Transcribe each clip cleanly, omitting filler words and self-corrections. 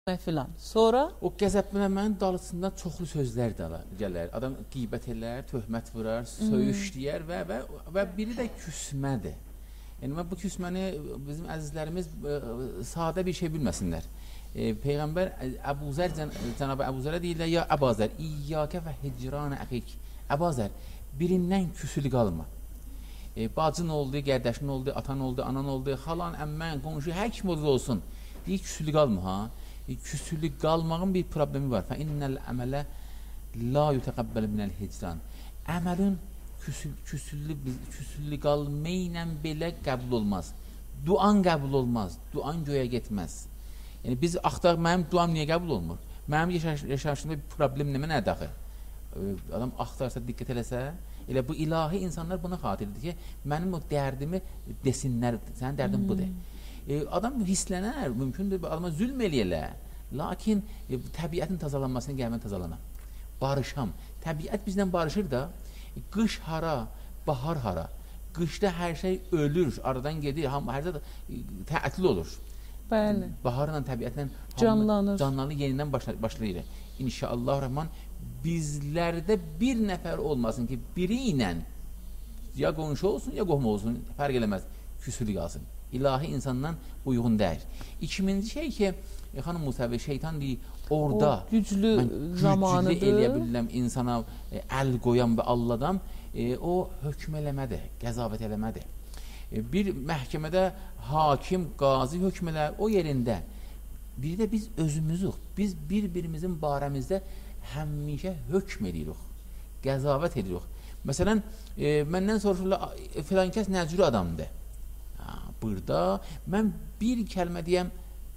filan. Sonra o qəzəblənmənin dalısından çoxlu sözlər də gələr. Adam qeybət elər, töhmət vurar, söyüş deyər və biri də küsmədir. Yəni bu küsməni bizim əzizlərimiz sadə bir şey bilməsinlər. Peyğəmbər Əbuzər, Cənab-ı Əbuzərə deyirlər, ya Əbazər, İyyəkə və hicran əxik. Əbazər, birindən küsülü qalma. Bacın oldu, qardaşın oldu, atan oldu, anan oldu, xalan, əmmən, qonşu, hər kim olsun. Deyir, küsülü qalma, ha? Küsülü qalmağın bir problemi var. Fə innəl əmələ la yutəqəbbəl minəl hicran. Əməlin küsülü qalmayla belə qəbul olmaz. Duan qəbul olmaz. Duan göyə getməz. Yəni biz axtar, mənim duam niyə qəbul olmur? Mənim yaşayışımda bir problem nədir daxı? Adam axtarsa, diqqət eləsə, elə bu ilahi insanlar buna xatirdir ki, mənim o dərdimi desinlər, sənin dərdin budur. Adam hisslənər, mümkündür, adama zülm eləyələr. Lakin təbiətin tazalanmasını gəlmən tazalanam. Barışam. Təbiət bizdən barışır da, qış hara, bahar hara. Qışda hər şey ölür, aradan gedir, hər şey tətil olur. Bəli. Baharla, təbiətlə canlanır, yenidən başlayır. İnşallah Rəhman, bizlərdə bir nəfər olmasın ki, biri ilə ya qonşu olsun, ya qohum olsun, fərq eləməz, küsülü qalsın. İlahi insandan uyğun deyir. İkinci şey ki, xanım Musəvi, şeytan deyir, orada güclü zamanıdır. Güclü eləyə bilirəm insana əl qoyan və Allahdan, o hökm eləmədir, qəzavət eləmədir. Bir məhkəmədə hakim, qazi hökm elər, o yerində. Bir də biz özümüzük, biz bir-birimizin barəmizdə həmişə hökm edirik, qəzavət edirik. Məsələn, məndən soruşurlar, filan kəs nə cür adamdır? Burada mən bir kəlmə deyəm,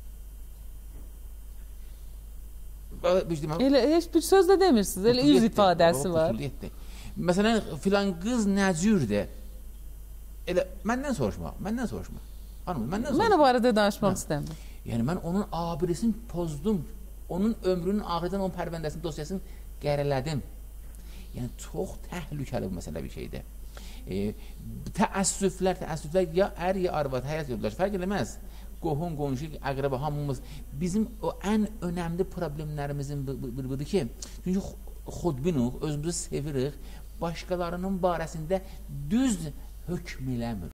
elə heç bir söz də demirsiniz, elə yüz ifadəsi var. Məsələn, filan qız nə cürdür? Elə məndən soruşma. Hanım, məndən soruşma. Mən o barədə danışmaq istəmirəm. Yəni mən onun abirisini pozdum, onun ömrünün ahirdən onun pərvəndəsinin dosyasını qərələdim. Yəni çox təhlükəli bu məsələ bir şeydir. Təəssüflər ya ər ya arvad, həyat yoldaş, fərq eləməz. Qohum, qonşu, əqrəba, hamımız bizim o ən önəmli problemlərimizin budur ki, çünki xudbinuq, özümüzü sevirik, başqalarının barəsində düz hökm eləmir.